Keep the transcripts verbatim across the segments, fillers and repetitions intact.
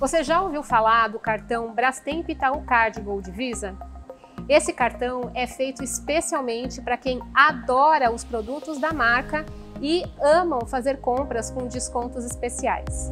Você já ouviu falar do cartão Brastemp Itaú Card Gold Visa? Esse cartão é feito especialmente para quem adora os produtos da marca e amam fazer compras com descontos especiais.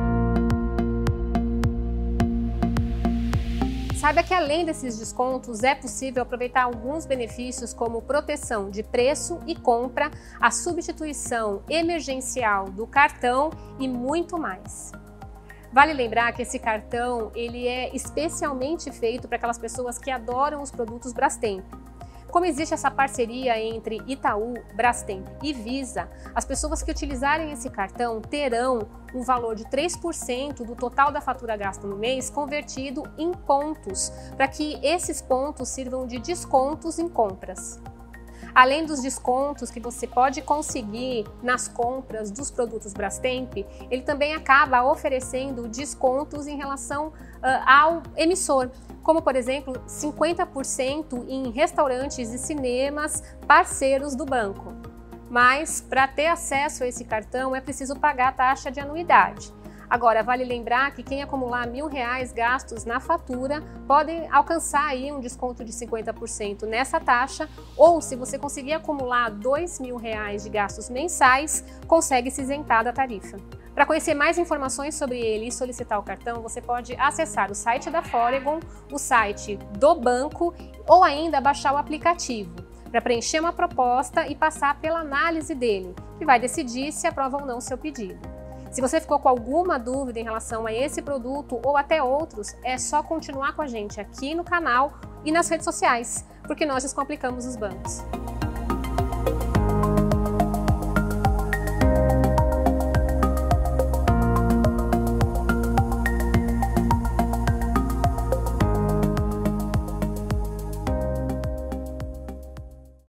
Saiba que além desses descontos é possível aproveitar alguns benefícios como proteção de preço e compra, a substituição emergencial do cartão e muito mais. Vale lembrar que esse cartão ele é especialmente feito para aquelas pessoas que adoram os produtos Brastemp. Como existe essa parceria entre Itaú, Brastemp e Visa, as pessoas que utilizarem esse cartão terão um valor de três por cento do total da fatura gasta no mês convertido em pontos, para que esses pontos sirvam de descontos em compras. Além dos descontos que você pode conseguir nas compras dos produtos Brastemp, ele também acaba oferecendo descontos em relação uh, ao emissor, como por exemplo cinquenta por cento em restaurantes e cinemas parceiros do banco. Mas para ter acesso a esse cartão é preciso pagar a taxa de anuidade. Agora, vale lembrar que quem acumular mil reais gastos na fatura pode alcançar aí um desconto de cinquenta por cento nessa taxa, ou se você conseguir acumular dois mil reais de gastos mensais, consegue se isentar da tarifa. Para conhecer mais informações sobre ele e solicitar o cartão, você pode acessar o site da Foregon, o site do banco ou ainda baixar o aplicativo para preencher uma proposta e passar pela análise dele, que vai decidir se aprova ou não o seu pedido. Se você ficou com alguma dúvida em relação a esse produto ou até outros, é só continuar com a gente aqui no canal e nas redes sociais, porque nós descomplicamos os bancos.